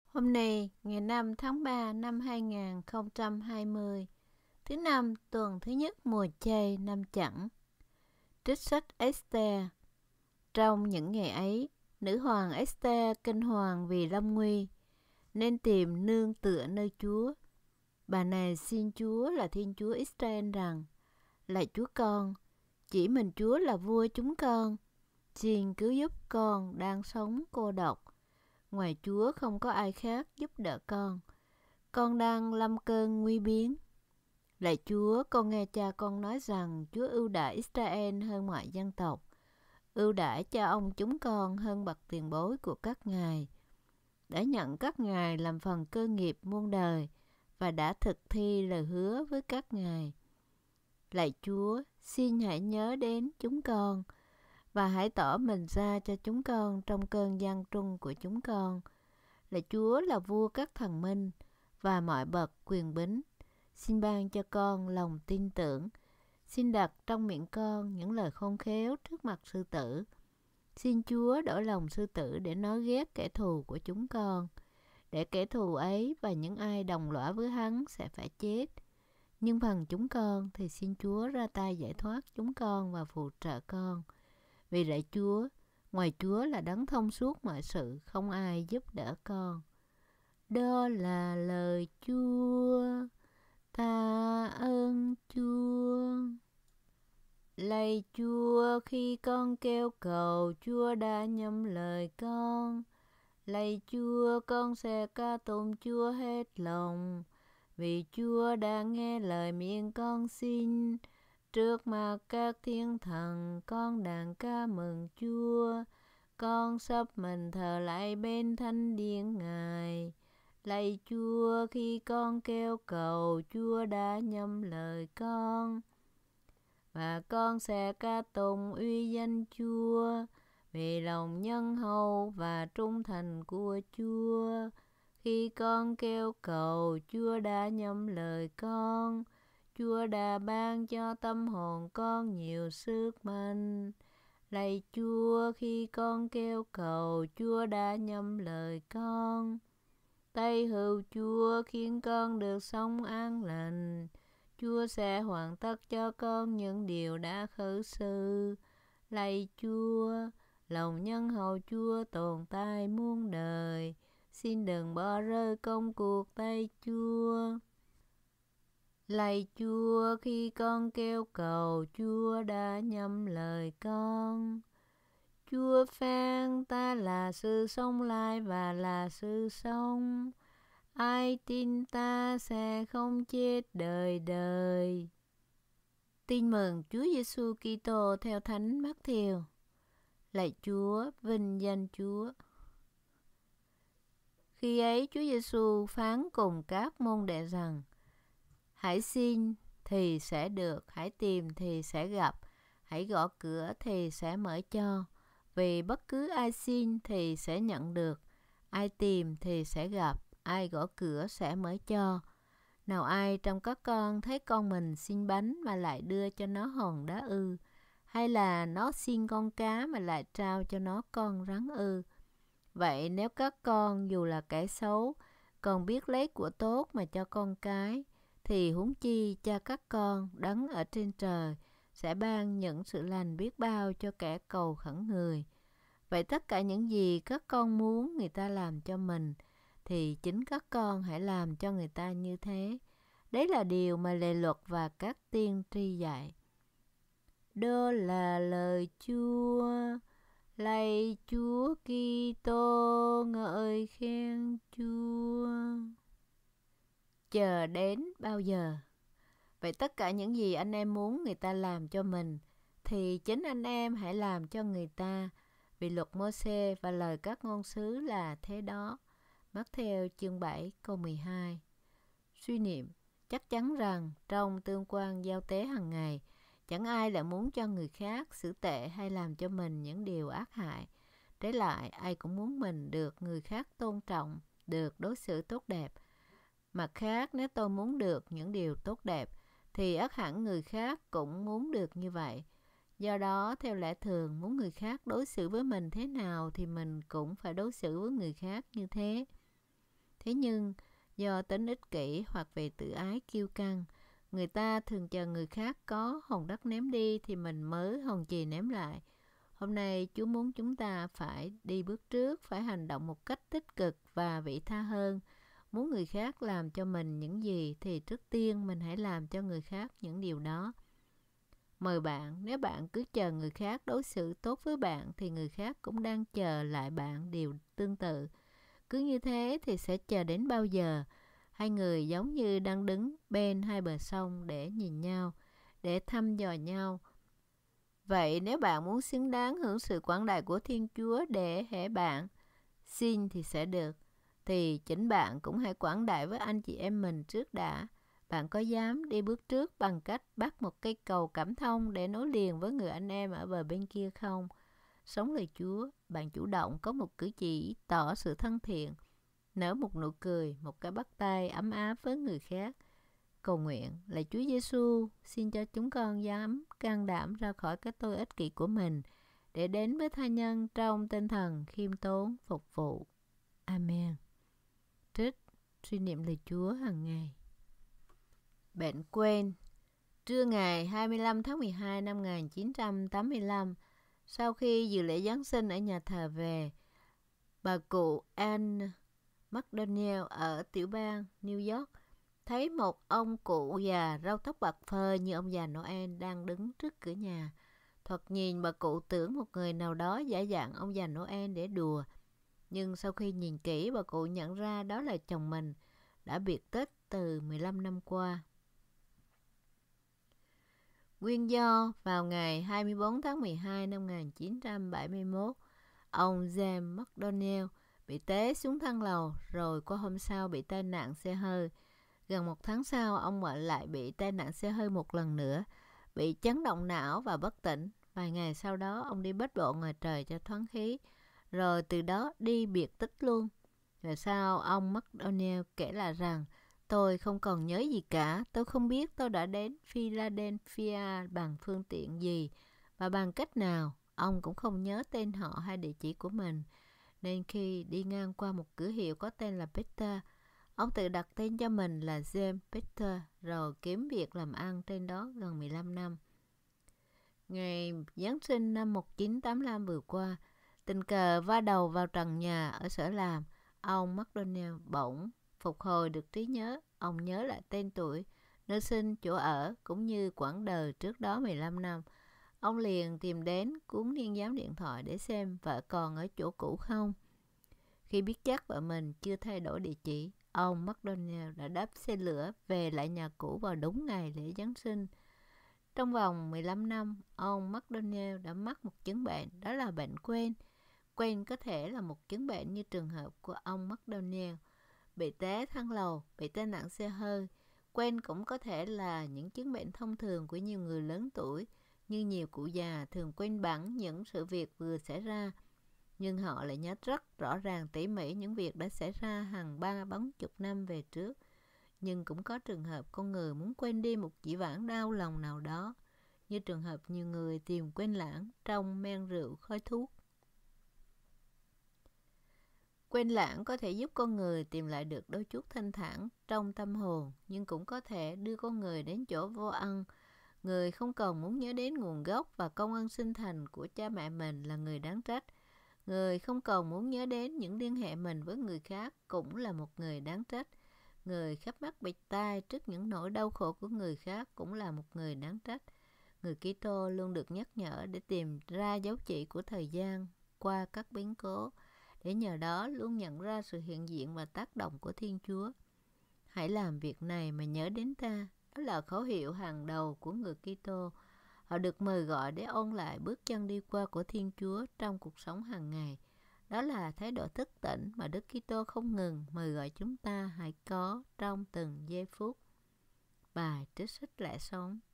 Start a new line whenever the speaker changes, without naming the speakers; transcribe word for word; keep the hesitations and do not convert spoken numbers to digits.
Hôm nay, ngày năm tháng ba năm hai nghìn không trăm hai mươi, thứ năm tuần thứ nhất mùa chay năm Chẵn. Trích sách Êxter. Trong những ngày ấy, nữ hoàng Êxter kinh hoàng vì lâm nguy, nên tìm nương tựa nơi Chúa. Bà này xin Chúa là Thiên Chúa Israel rằng: Lạy Chúa con, chỉ mình Chúa là vua chúng con, xin cứu giúp con đang sống cô độc. Ngoài Chúa không có ai khác giúp đỡ con. Con đang lâm cơn nguy biến. Lạy Chúa, con nghe cha con nói rằng Chúa ưu đãi Israel hơn mọi dân tộc, ưu đãi cha ông chúng con hơn bậc tiền bối của các ngài, đã nhận các ngài làm phần cơ nghiệp muôn đời và đã thực thi lời hứa với các ngài. Lạy Chúa, xin hãy nhớ đến chúng con và hãy tỏ mình ra cho chúng con trong cơn gian truân của chúng con. Lạy Chúa là vua các thần minh và mọi bậc quyền bính. Xin ban cho con lòng tin tưởng. Xin đặt trong miệng con những lời khôn khéo trước mặt sư tử. Xin Chúa đổi lòng sư tử để nói ghét kẻ thù của chúng con, để kẻ thù ấy và những ai đồng lõa với hắn sẽ phải chết. Nhưng phần chúng con thì xin Chúa ra tay giải thoát chúng con và phù trợ con. Vì lạy Chúa, ngoài Chúa là đấng thông suốt mọi sự, không ai giúp đỡ con. Đó là lời Chúa. Ta ơn Chúa. Lạy Chúa, khi con kêu cầu, Chúa đã nhậm lời con. Lạy Chúa, con sẽ ca tụng Chúa hết lòng, vì Chúa đã nghe lời miệng con xin. Trước mặt các thiên thần, con đàn ca mừng Chúa. Con sắp mình thờ lại bên thánh điện Ngài. Lạy Chúa, khi con kêu cầu, Chúa đã nhậm lời con. Và con sẽ ca tụng uy danh Chúa, vì lòng nhân hậu và trung thành của Chúa. Khi con kêu cầu, Chúa đã nhậm lời con. Chúa đã ban cho tâm hồn con nhiều sức mạnh. Lạy Chúa, khi con kêu cầu, Chúa đã nhậm lời con. Tay hữu Chúa khiến con được sống an lành. Chúa sẽ hoàn tất cho con những điều đã khởi sự. Lạy Chúa, lòng nhân hậu Chúa tồn tại muôn đời. Xin đừng bỏ rơi công cuộc tay Chúa. Lạy Chúa, khi con kêu cầu, Chúa đã nhậm lời con. Chúa phán ta là sự sống lại và là sự sống. Ai tin ta sẽ không chết đời đời. Tin mừng Chúa Giêsu Kitô theo Thánh Mátthêu. Lạy Chúa, vinh danh Chúa. Khi ấy Chúa Giêsu phán cùng các môn đệ rằng: Hãy xin thì sẽ được, hãy tìm thì sẽ gặp, hãy gõ cửa thì sẽ mở cho. Vì bất cứ ai xin thì sẽ nhận được, ai tìm thì sẽ gặp, ai gõ cửa sẽ mở cho. Nào ai trong các con thấy con mình xin bánh mà lại đưa cho nó hòn đá ư? Hay là nó xin con cá mà lại trao cho nó con rắn ư? Vậy nếu các con dù là kẻ xấu còn biết lấy của tốt mà cho con cái, thì huống chi cha các con đấng ở trên trời sẽ ban những sự lành biết bao cho kẻ cầu khẩn người. Vậy tất cả những gì các con muốn người ta làm cho mình, thì chính các con hãy làm cho người ta như thế. Đấy là điều mà lề luật và các tiên tri dạy. Đó là lời Chúa. Lạy Chúa Kitô, ngợi khen Chúa. Chờ đến bao giờ? Vậy tất cả những gì anh em muốn người ta làm cho mình, thì chính anh em hãy làm cho người ta, vì luật Mô-sê và lời các ngôn sứ là thế đó. Mátthêu chương bảy câu mười hai. Suy niệm: chắc chắn rằng trong tương quan giao tế hàng ngày, chẳng ai lại muốn cho người khác xử tệ hay làm cho mình những điều ác hại. Trái lại, ai cũng muốn mình được người khác tôn trọng, được đối xử tốt đẹp. Mặt khác, nếu tôi muốn được những điều tốt đẹp, thì ắt hẳn người khác cũng muốn được như vậy. Do đó, theo lẽ thường, muốn người khác đối xử với mình thế nào thì mình cũng phải đối xử với người khác như thế. Thế nhưng, do tính ích kỷ hoặc vì tự ái kiêu căng, người ta thường chờ người khác có hòn đất ném đi thì mình mới hòn chì ném lại. Hôm nay Chúa muốn chúng ta phải đi bước trước, phải hành động một cách tích cực và vị tha hơn. Muốn người khác làm cho mình những gì thì trước tiên mình hãy làm cho người khác những điều đó. Mời bạn, nếu bạn cứ chờ người khác đối xử tốt với bạn thì người khác cũng đang chờ lại bạn điều tương tự. Cứ như thế thì sẽ chờ đến bao giờ? Hai người giống như đang đứng bên hai bờ sông để nhìn nhau, để thăm dò nhau. Vậy nếu bạn muốn xứng đáng hưởng sự quảng đại của Thiên Chúa để hễ bạn xin thì sẽ được, thì chính bạn cũng hãy quảng đại với anh chị em mình trước đã. Bạn có dám đi bước trước bằng cách bắt một cây cầu cảm thông để nối liền với người anh em ở bờ bên kia không? Sống lời Chúa, bạn chủ động có một cử chỉ tỏ sự thân thiện, nở một nụ cười, một cái bắt tay ấm áp với người khác. Cầu nguyện, lạy Chúa Giêsu, xin cho chúng con dám can đảm ra khỏi cái tôi ích kỷ của mình để đến với tha nhân trong tinh thần khiêm tốn phục vụ. Amen. Trích suy niệm lời Chúa hàng ngày. Bệnh quên. Trưa ngày hai mươi lăm tháng mười hai năm một nghìn chín trăm tám mươi lăm, sau khi dự lễ Giáng sinh ở nhà thờ về, bà cụ Anne McDaniel ở tiểu bang New York thấy một ông cụ già râu tóc bạc phơ như ông già Noel đang đứng trước cửa nhà. Thoạt nhìn bà cụ tưởng một người nào đó giả dạng ông già Noel để đùa. Nhưng sau khi nhìn kỹ, bà cụ nhận ra đó là chồng mình, đã biệt tích từ mười lăm năm qua. Nguyên do, vào ngày hai mươi bốn tháng mười hai năm một nghìn chín trăm bảy mươi mốt, ông James McDaniel bị té xuống thang lầu, rồi qua hôm sau bị tai nạn xe hơi. Gần một tháng sau, ông lại bị tai nạn xe hơi một lần nữa, bị chấn động não và bất tỉnh. Vài ngày sau đó, ông đi bết bộ ngoài trời cho thoáng khí, rồi từ đó đi biệt tích luôn. Rồi sau, ông McDaniel kể lại rằng, tôi không còn nhớ gì cả, tôi không biết tôi đã đến Philadelphia bằng phương tiện gì và bằng cách nào. Ông cũng không nhớ tên họ hay địa chỉ của mình, nên khi đi ngang qua một cửa hiệu có tên là Peter, ông tự đặt tên cho mình là James Peter, rồi kiếm việc làm ăn trên đó gần mười lăm năm. Ngày Giáng sinh năm một nghìn chín trăm tám mươi lăm vừa qua, tình cờ va đầu vào trần nhà ở sở làm, ông McDaniel bỗng phục hồi được trí nhớ. Ông nhớ lại tên tuổi, nơi sinh, chỗ ở, cũng như quãng đời trước đó mười lăm năm. Ông liền tìm đến cuốn niên giám điện thoại để xem vợ còn ở chỗ cũ không. Khi biết chắc vợ mình chưa thay đổi địa chỉ, ông McDaniel đã đáp xe lửa về lại nhà cũ vào đúng ngày lễ Giáng sinh. Trong vòng mười lăm năm, ông McDaniel đã mắc một chứng bệnh, đó là bệnh quên. Quên có thể là một chứng bệnh như trường hợp của ông McDaniel, bị té thang lầu, bị tai nạn xe hơi. Quên cũng có thể là những chứng bệnh thông thường của nhiều người lớn tuổi, như nhiều cụ già thường quên bẵng những sự việc vừa xảy ra, nhưng họ lại nhớ rất rõ ràng tỉ mỉ những việc đã xảy ra hàng ba bốn chục năm về trước. Nhưng cũng có trường hợp con người muốn quên đi một dĩ vãng đau lòng nào đó, như trường hợp nhiều người tìm quên lãng trong men rượu, khói thuốc. Quên lãng có thể giúp con người tìm lại được đôi chút thanh thản trong tâm hồn, nhưng cũng có thể đưa con người đến chỗ vô ân. Người không còn muốn nhớ đến nguồn gốc và công ơn sinh thành của cha mẹ mình là người đáng trách. Người không còn muốn nhớ đến những liên hệ mình với người khác cũng là một người đáng trách. Người khắp mắt bịt tai trước những nỗi đau khổ của người khác cũng là một người đáng trách. Người Kitô luôn được nhắc nhở để tìm ra dấu chỉ của thời gian qua các biến cố, để nhờ đó luôn nhận ra sự hiện diện và tác động của Thiên Chúa. Hãy làm việc này mà nhớ đến ta. Đó là khẩu hiệu hàng đầu của người Kitô. Họ được mời gọi để ôn lại bước chân đi qua của Thiên Chúa trong cuộc sống hàng ngày. Đó là thái độ thức tỉnh mà Đức Kitô không ngừng mời gọi chúng ta hãy có trong từng giây phút. Bài trích sách lẽ sống.